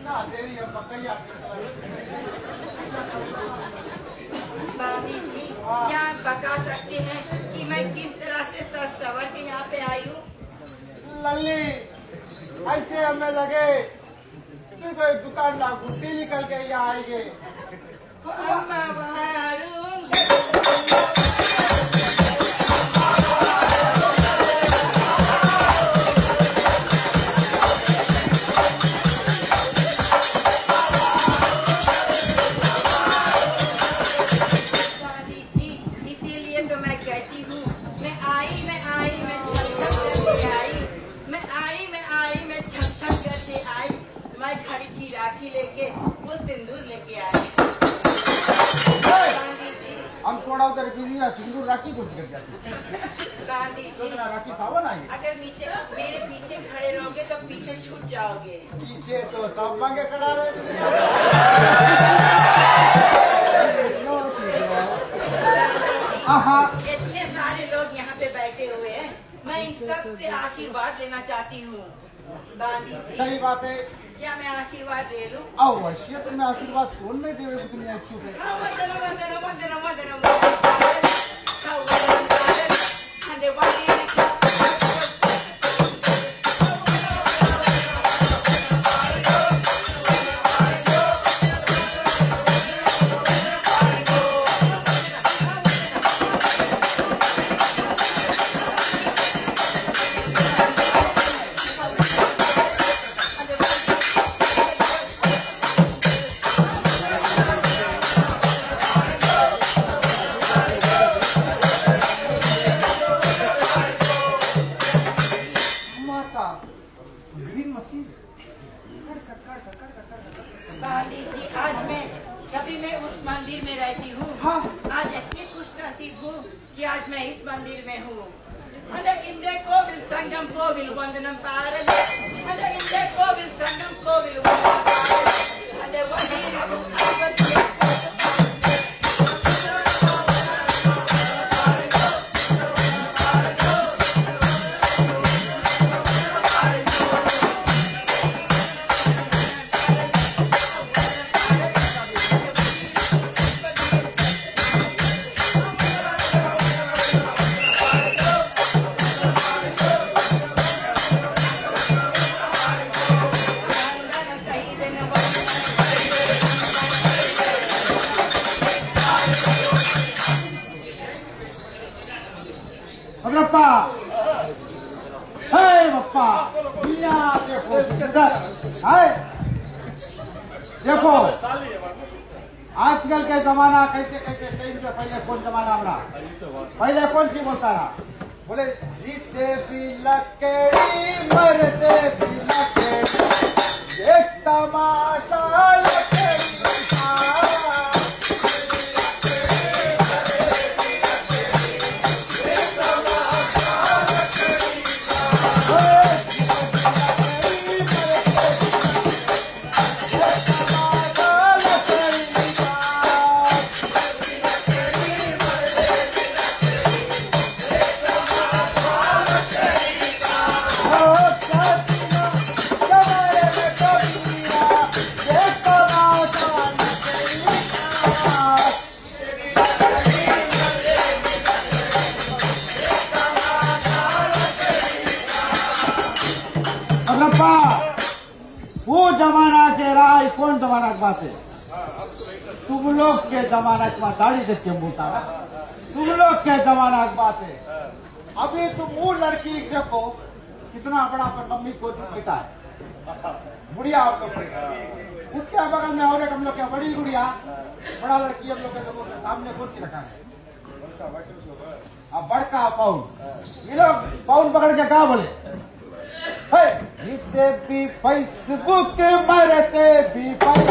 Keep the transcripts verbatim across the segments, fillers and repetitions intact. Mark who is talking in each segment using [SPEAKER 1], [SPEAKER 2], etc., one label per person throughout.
[SPEAKER 1] बाबी जी क्या बता सकते हैं कि मैं किस तरह से सच सवर के यहाँ पे आई हूँ?
[SPEAKER 2] लल्ली ऐसे हमें लगे कि कोई दुकान ला गुड्डी निकल के यहाँ आएंगे। हम थोड़ा उधर सिंदूर राखी को कर जाते राखी सावन आई।
[SPEAKER 1] अगर नीचे मेरे पीछे खड़े रहोगे तो पीछे छूट जाओगे।
[SPEAKER 2] पीछे तो सब मांगे खड़ा रहे।
[SPEAKER 1] इतने सारे लोग यहाँ पे बैठे हुए हैं, मैं इन सब से आशीर्वाद लेना चाहती हूँ।
[SPEAKER 2] सही बात है।
[SPEAKER 1] क्या मैं आशीर्वाद दे लूं?
[SPEAKER 2] अवश्य तुम्हें आशीर्वाद कौन नहीं देवे दुनिया इच्छुक है।
[SPEAKER 1] बाली जी आज मैं कभी मैं उस मंदिर में रहती हूँ। हाँ। आज इतनी खुश नसीब हूँ कि आज मैं इस मंदिर में हूँ। इंद्र कोविल संगम कोविल वंदनम पारन इंद्र कोविल संगम कोविल
[SPEAKER 2] बप्पा, हे बप्पा, यहाँ देखो इधर, हाय, देखो, आजकल के जमाना कैसे कैसे टाइम से पहले कौन जमाना हमारा, पहले कौन सी बोलता रहा, बोले जीते भी लकड़ी मरते भी लकड़ी, एक तमाशा लकड़ी का। वो जमाना के रहा कौन जमाना की बात है? तुम लोग के जमाना की बात दाढ़ी देख के बोलता है, तुम लोग के जमाना की बात है। अभी तुम वो लड़की देखो कितना बड़ा पर मम्मी गोदी बैठा है, बुढ़िया हम लोग उसके बगल में और एक हम लोग क्या बड़ी गुड़िया, बड़ा लड़की हम लोग के लोगों के सामने कौन सी रखा है? अब बड़का पाउन, ये लोग पाउन पकड़ के कहा बोले जिससे भी फेसबुक मरते भी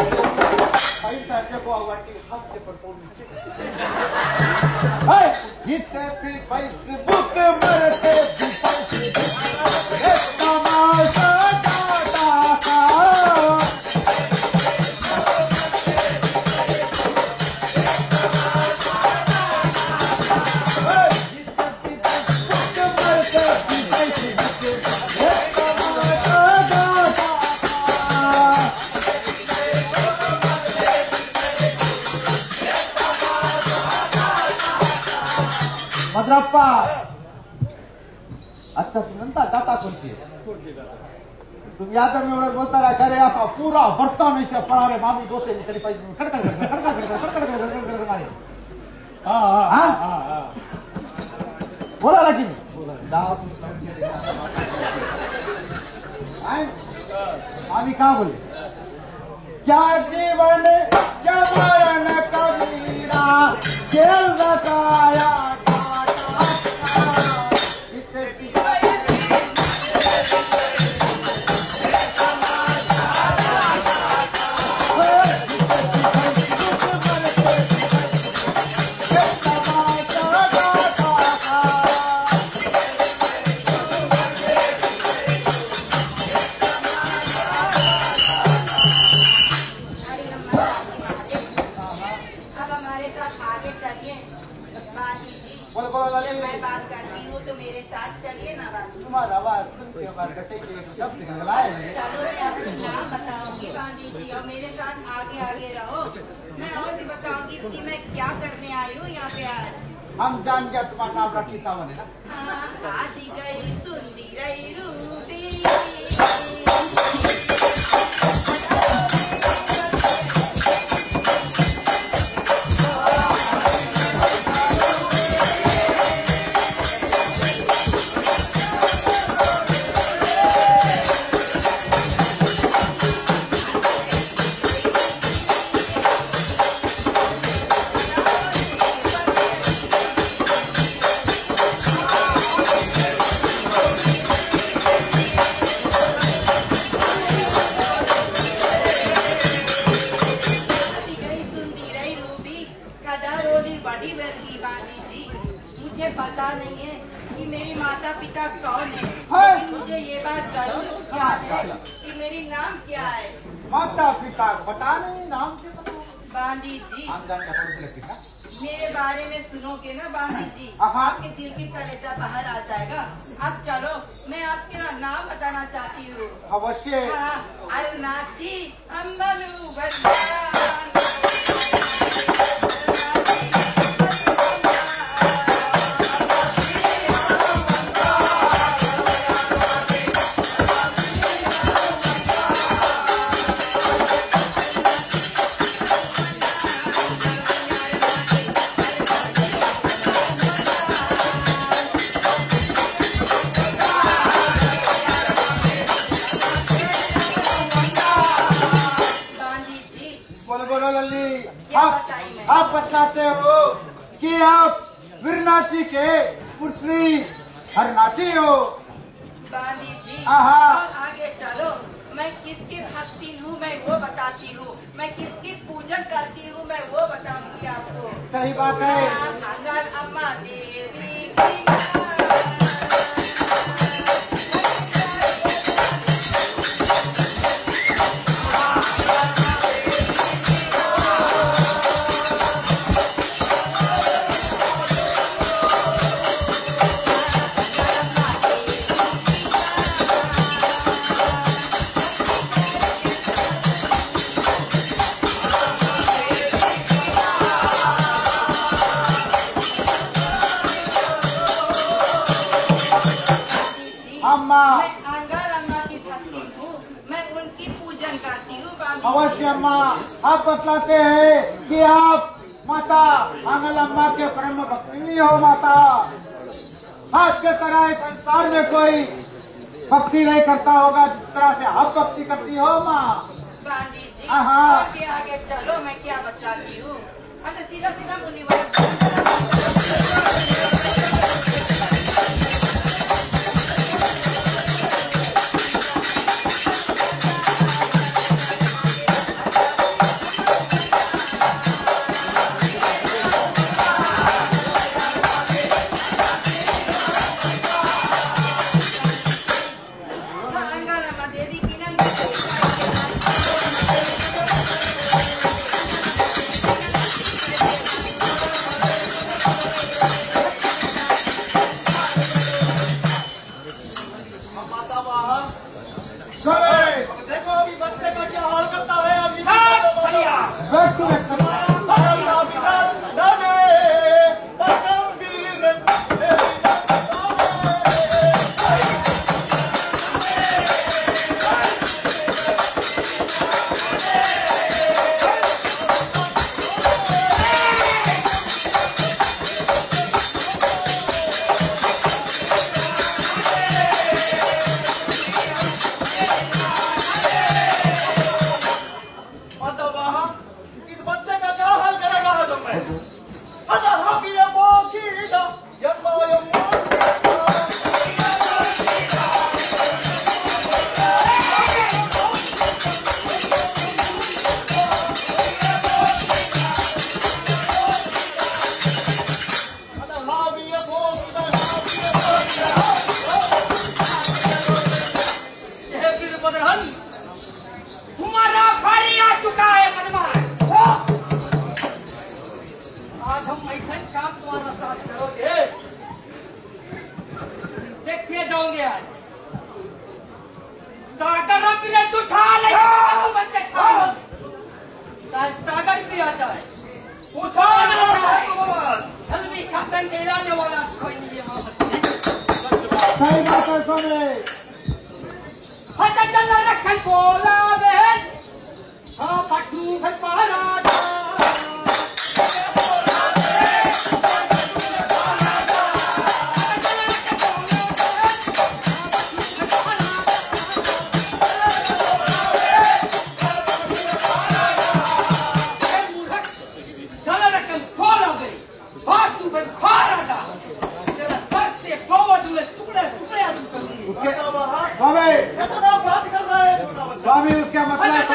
[SPEAKER 2] जिससे भी फेसबुक मरते भी तमाशा दादा का। अप्पा आता नंतर दाता कोणची तुम्ही आता मी एवढं बोलता ना घरे आता पुरा भरता नाही ते परारे मामी दोते तरी पाहिजे खडखड खडखड खडखड खडखड खडखड खडखड मारे
[SPEAKER 3] हा हा हा हा
[SPEAKER 2] बोला ना की दास मामी कहाँ बोले क्या जीवन क्या मरण कबीरा खेल रखाया तुम्हारा आवाज सुन के बाद गटे के शब्द निकलाए
[SPEAKER 1] चलो मैं अपना नाम बताऊंगी बांधी जी और मेरे साथ आगे आगे रहो। मैं और भी बताऊंगी कि मैं क्या करने आई हूँ यहाँ पे आज।
[SPEAKER 2] हम जान गया तुम्हारा नाम राखी सावन है ना।
[SPEAKER 1] हाँ, आदि गई सुंदी रही रूपी मुझे पता नहीं है कि मेरी माता पिता कौन है, लेकिन मुझे ये बात जरूर याद है कि मेरी नाम क्या है।
[SPEAKER 2] माता पिता पता नहीं नाम से पता
[SPEAKER 1] बांधी जी
[SPEAKER 2] हम जान का
[SPEAKER 1] मेरे बारे में सुनोगे ना बांधी जी, आपके दिल की कलेजा बाहर आ जाएगा। अब चलो मैं आपका नाम बताना चाहती हूँ।
[SPEAKER 2] अवश्य।
[SPEAKER 1] अरुणाची अम्बलू बंदा
[SPEAKER 2] आप बताते हो कि आप वीरनाची के पुत्री हरनाची हो।
[SPEAKER 1] बांधी जी
[SPEAKER 2] आहा।
[SPEAKER 1] और आगे चलो मैं किसकी भक्ति हूँ मैं वो बताती हूँ, मैं किसकी पूजन करती हूँ मैं वो बताऊंगी आपको।
[SPEAKER 2] सही बात है।
[SPEAKER 1] मंगल अम्मा देवी की
[SPEAKER 2] अवश्य अम्मा आप बतलाते हैं कि आप माता मंगल अम्मा के परम भक्तिनी हो। माता आज के तरह इस संसार में कोई भक्ति नहीं करता होगा जिस तरह से आप भक्ति करती हो माँ।
[SPEAKER 1] गांधी जी
[SPEAKER 2] हाँ
[SPEAKER 1] आगे आगे चलो मैं क्या बताती हूँ। सीधा सीधा मुनि वाला
[SPEAKER 3] बदरहन तुम्हारा फाड़ी आ चुका है मनमार। आज हम ऐसा काम तुम्हारा साथ करोगे देखिए जाओगे। आज सागर अपने उठा ले सागर भी आ जाए पूछो जल्दी खातन गिराने वाला कोई नहीं है।
[SPEAKER 2] सही बात है सोने।
[SPEAKER 3] हट चल रखन बोला बहन हाँ पटू घर पारा
[SPEAKER 2] स्वामी उसका मतलब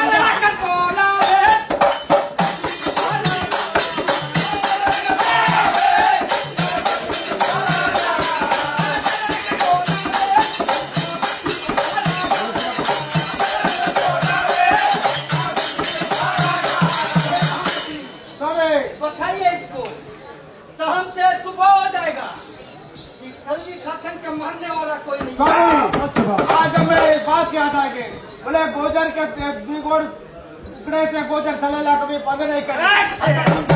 [SPEAKER 3] बताइए इसको सहम से सुबह हो जाएगा। जल्दी खातन के मारने वाला कोई नहीं।
[SPEAKER 2] आज हमें बात याद आ गई। बोले गोजर के बिगोड़ टुकड़े से गोजर चलेला कभी बंद नहीं करे।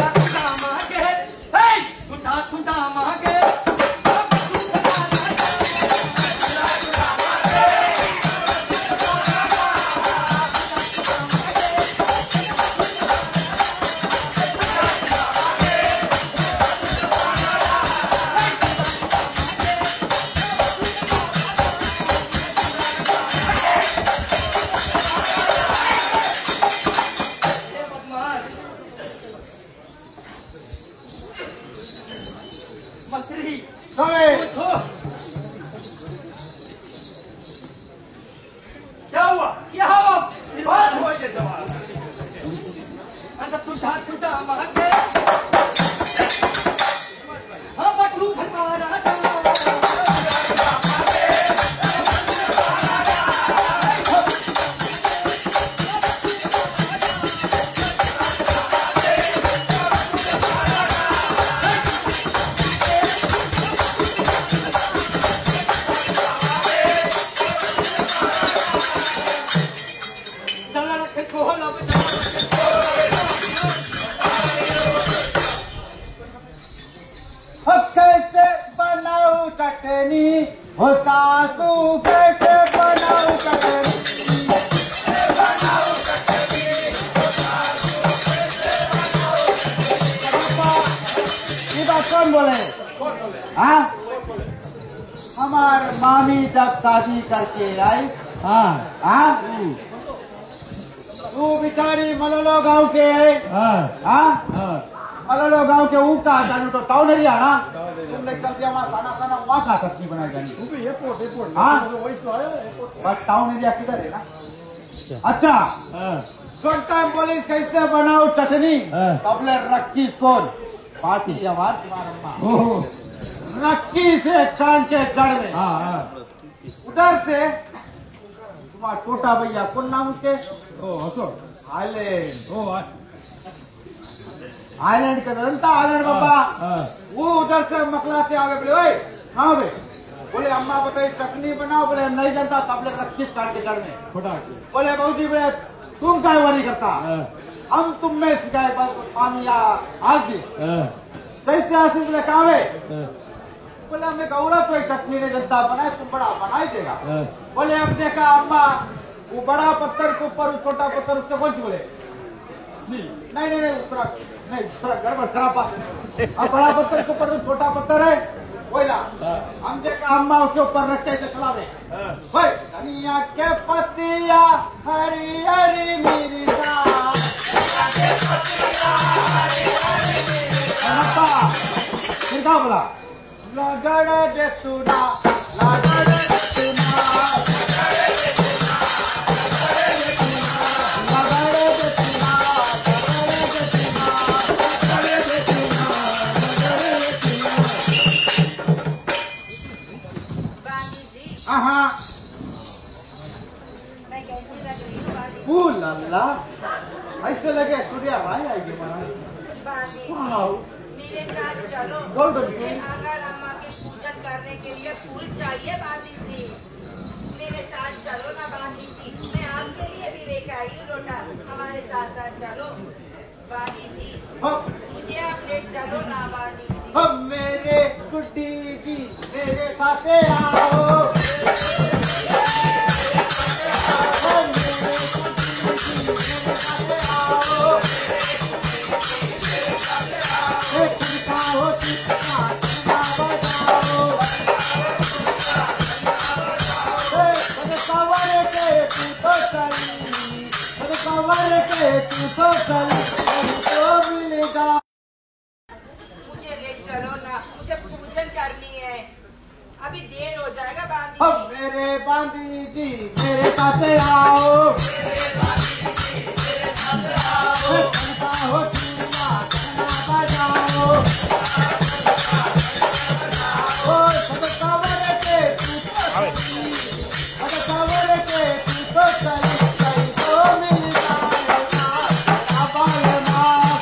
[SPEAKER 3] क्या हुआ क्या हुआ बात हुआ ये जवाब अंदर टूटा टूटा महके हाँ बटू भटवारा
[SPEAKER 2] हो सासू कैसे बनाऊ चटनी ये बात कौन बोले? हाँ हमार मामी जब शादी करके आई
[SPEAKER 3] हाँ
[SPEAKER 2] हाँ तू बिचारी मलोलो गांव के है हाँ मलोलो गांव के ऊ का जानू तो ताऊ नहीं ना तुमने चल दिया वहाँ साना साना वहाँ का सब्जी बनाई जानी हाँ बस टाउन एरिया किधर है ना। अच्छा सुन टाइम पुलिस कैसे बनाओ चटनी तबले रखी कौन पार्टी आवाज तुम्हारा रखी से कान के जड़ में उधर से तुम्हारा छोटा भैया कौन नाम उसके आइलैंड आइलैंड के जनता आइलैंड बाबा वो उधर से मकलाते आवे बोले ओए हाँ बे बोले अम्मा बताइए चटनी बनाओ बोले नहीं जनता तबले रखी काट के जड़ में बोले बहुजी भैया तुम क्या वरी करता हम तुम में सिखाए पानी या आज दी कैसे आसी बोले कहा बोले हमें गौरा कोई चटनी ने जनता बनाए तुम बड़ा बना ही देगा। बोले अब देखा अम्मा वो बड़ा पत्थर के ऊपर छोटा पत्थर उसके कौन बोले नहीं नहीं नहीं उसका नहीं उसका गड़बड़ खराब अब बड़ा पत्थर के ऊपर छोटा पत्थर है कोयला हम देखा अम्मा उसके ऊपर रख के चलावे धनिया के पतिया हरी हरी मिर्चा फिर क्या बोला लगड़ दे सुना लगड़ दे सुना
[SPEAKER 1] कैसी लग रही हूँ बांधी?
[SPEAKER 2] फूल अल्लाह, ऐसे लगे सूर्या भाई आएगी महाराज।
[SPEAKER 1] बांधी
[SPEAKER 2] वाह,
[SPEAKER 1] मेरे साथ चलो।
[SPEAKER 2] Golden
[SPEAKER 1] मुझे
[SPEAKER 2] Queen।
[SPEAKER 1] आंगा अम्मा के पूजन करने के लिए फूल चाहिए बांधी जी। मेरे साथ चलो ना बांधी जी, मैं आपके लिए भी लेकर आई हूँ लोटा। हमारे साथ साथ चलो बांधी जी,
[SPEAKER 2] अब
[SPEAKER 1] मुझे आप ले चलो ना बांधी जी।
[SPEAKER 2] अब मेरे गुड्डी जी मेरे साथ आओ। अब मेरे गुड्डी जी मेरे साथ आओ। एक चिल्लाओ चिल्ला चिल्ला बजाओ। ए कवर के तू तो चली, कवर के तू तो चली, तो मिलेगा।
[SPEAKER 1] मुझे ले चलो ना, मुझे पूजन करनी है, अभी देर हो जाएगा बांधी
[SPEAKER 2] अब
[SPEAKER 1] जी।
[SPEAKER 2] मेरे बांधी जी मेरे साथ आओ। चिल्ला हो चिल्ला चिल्ला बजाओ। ओ सब कवर के तू तो चली, सब कवर के तू तो चली, कहीं तो मिल जाएगा अबाल माँ।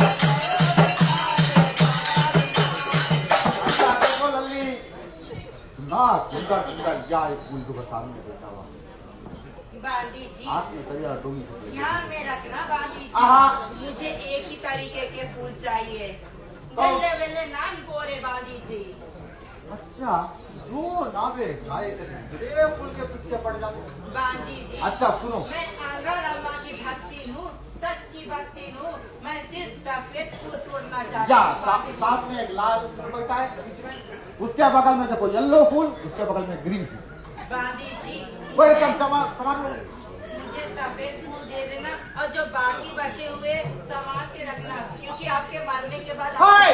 [SPEAKER 2] अच्छा देखो लल्ली, ना कुंदा कुंदा क्या एक फूल तो सामने बैठा हुआ,
[SPEAKER 1] बांधी जी
[SPEAKER 2] हाथ में करिया डोंगी पकड़ी।
[SPEAKER 1] ध्यान में रखना बांधी जी,
[SPEAKER 2] आहा।
[SPEAKER 1] मुझे एक ही तरीके के फूल चाहिए।
[SPEAKER 2] कौन?
[SPEAKER 1] वेले वेले नान बोरे बांधी जी।
[SPEAKER 2] अच्छा जो नावे गाय के फूल के पीछे पड़ जाओ।
[SPEAKER 1] बांधी जी
[SPEAKER 2] अच्छा सुनो,
[SPEAKER 1] मैं आंगा अम्मा की भक्ति हूँ, सच्ची भक्ति हूँ। मैं सिर्फ सफेद फूल तोड़ना चाहती
[SPEAKER 2] या
[SPEAKER 1] हूँ
[SPEAKER 2] सा,
[SPEAKER 1] बांधी जी।
[SPEAKER 2] साथ में एक लाल फूल बैठा है बीच में, उसके बगल में देखो येलो फूल, उसके बगल में ग्रीन फूल।
[SPEAKER 1] बांधी जी
[SPEAKER 2] वो एकदम समान समान लो।
[SPEAKER 1] मुझे सफेद फूल दे देना, और जो बाकी बचे हुए संभाल के रखना, क्योंकि आपके मारने के बाद
[SPEAKER 2] हाय!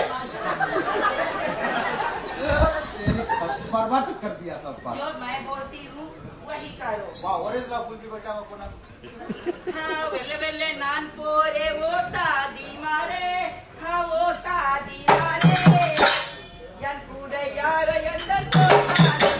[SPEAKER 1] आपके-
[SPEAKER 2] तेरी बर्बाद कर दिया सब बात।
[SPEAKER 1] जो मैं बोलती हूँ वही करो।
[SPEAKER 2] वाह ओरिजिनल फूल भी बैठा हुआ कोना।
[SPEAKER 1] हाँ वेले वेले नान पोरे वो तादी मारे, हाँ वो तादी मारे, यन पूरे यार यंदर को तादी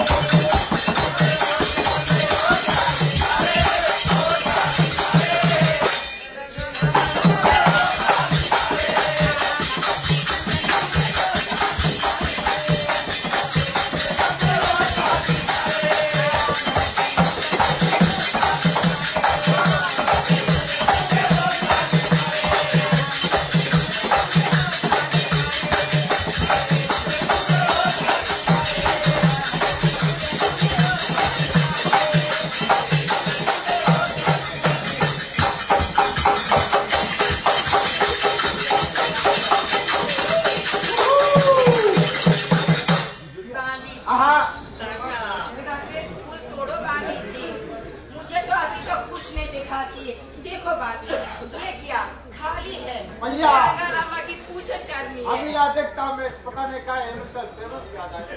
[SPEAKER 1] बांधी जी।
[SPEAKER 2] आहा
[SPEAKER 1] सफेद फूल तोड़ो बांधी जी, मुझे तो अभी तक कुछ नहीं दिखाती। देखो बांधी ये क्या खाली है,
[SPEAKER 2] भैया।
[SPEAKER 1] आंगा अम्मा की पूजन करनी है।
[SPEAKER 2] अभी याद देखता हूँ मैं पकाने का है मिस्टर सेवन याद आ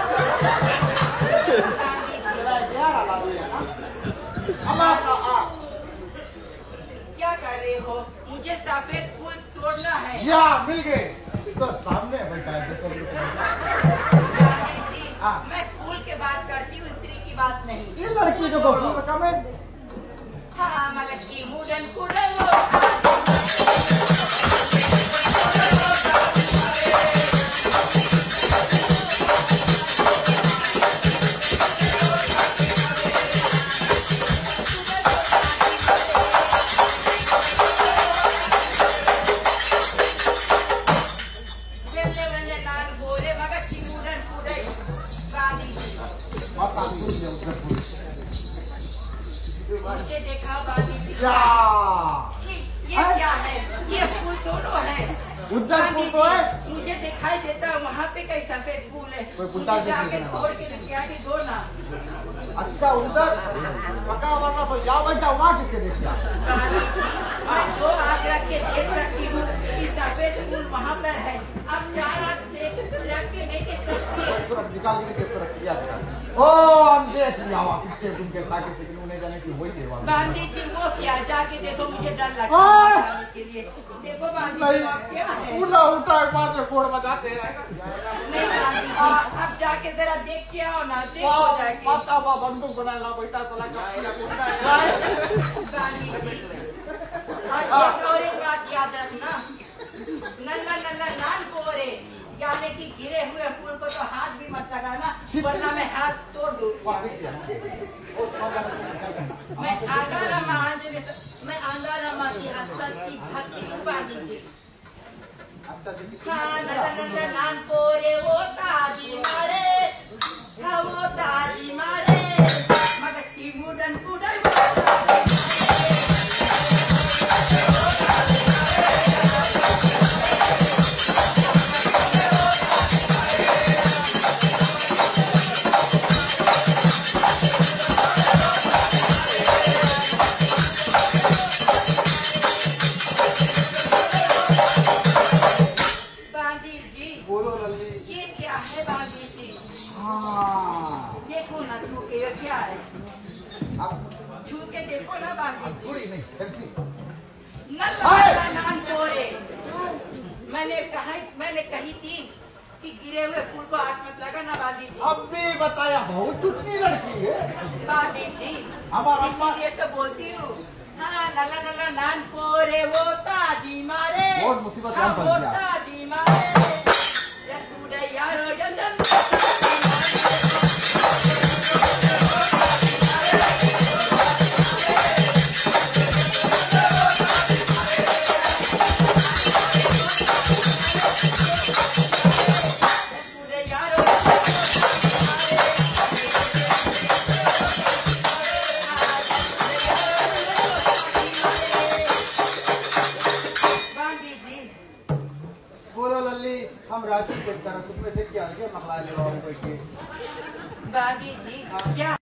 [SPEAKER 1] बांधी जी
[SPEAKER 2] गया ग्यारह ला दिया ना। हमारा का आ
[SPEAKER 1] क्या कर रहे हो? मुझे सफेद फूल तोड़ना है।
[SPEAKER 2] या मिल गए तो सामने बैठा है देखो
[SPEAKER 1] बांधी जी
[SPEAKER 2] हाँ।
[SPEAKER 1] मैं फूल के बात करती हूँ, स्त्री की बात नहीं।
[SPEAKER 2] ये लड़की जो
[SPEAKER 1] तोड़ो।
[SPEAKER 2] फूल कमेंट
[SPEAKER 1] हाँ मलक्की मुदन कुड़लो। वेले वेले नान बोरे मगच्ची मुदन कुड़ै। बांधी जी
[SPEAKER 2] माता दूर से उधर फूल
[SPEAKER 1] मुझे देखा बांधी जी।
[SPEAKER 2] या
[SPEAKER 1] छी, ये क्या है? ये फूल दोनों है।
[SPEAKER 2] उधर फूल तो है।
[SPEAKER 1] मुझे दिखाई देता है वहाँ पे कई सफेद फूल है।
[SPEAKER 2] कोई फूल
[SPEAKER 1] मुझे
[SPEAKER 2] डाल
[SPEAKER 1] जाके
[SPEAKER 2] दीजिए ना।
[SPEAKER 1] तोड़ के लेके आके दो ना।
[SPEAKER 2] अच्छा उधर पका वाला तो या बैठा वहाँ किसके देख लिया
[SPEAKER 1] मैं दो आग रख के देख सकती हूँ कि सफेद फूल वहाँ पर है। अब चार आग देख रख के नहीं देख सकती।
[SPEAKER 2] तुरंत निकाल के देख तुरंत किया ओ हम देख लिया वहाँ पीछे तुमके ताकि लेकिन उन्हें जाने की वही देवा
[SPEAKER 1] बांधी जी वो क्या? जाके देखो, मुझे डर लगता है
[SPEAKER 2] हाँ।
[SPEAKER 1] जाने के लिए। देखो बांधी जी
[SPEAKER 2] नहीं
[SPEAKER 1] वो क्या है?
[SPEAKER 2] उल्टा उल्टा एक बार से कोड़ बजाते हैं
[SPEAKER 1] नहीं बांधी जी अब जाके जरा देख के आओ ना, देख हो जाएगी।
[SPEAKER 2] माता बा बंदूक बनाएगा बेटा चला
[SPEAKER 1] वरना मैं हाथ तोड़ दूँ। मैं आंधारा महांजलि मैं आंधारा माँ की सच्ची भक्ति रूपानी जी। हाँ नंदन नान पोरे वो ताजी मारे, हाँ वो ताजी मारे, मगर चिमुडन कुड़ाई वो देखो ना छू के ये क्या है? छू के देखो ना बाजी जी। नल्ला नान तोरे। मैंने कहा मैंने कही थी कि गिरे हुए फूल को हाथ मत लगाना बाजी जी।
[SPEAKER 2] अब भी बताया बहुत चुटनी लड़की है
[SPEAKER 1] बाजी जी।
[SPEAKER 2] हमारा
[SPEAKER 1] इसीलिए तो बोलती हूँ। हाँ नल्ला नल्ला नान पोरे वो ताजी मारे।
[SPEAKER 2] बहुत मुसीबत
[SPEAKER 1] हाँ
[SPEAKER 2] में पड़
[SPEAKER 1] वो
[SPEAKER 2] गया।
[SPEAKER 1] ताजी मारे। ये कूड़े यारो जंजन।
[SPEAKER 2] बोलो लल्ली हम राशि के तरफ में देख के आगे मकला ले रहा हूँ
[SPEAKER 1] बागी जी क्या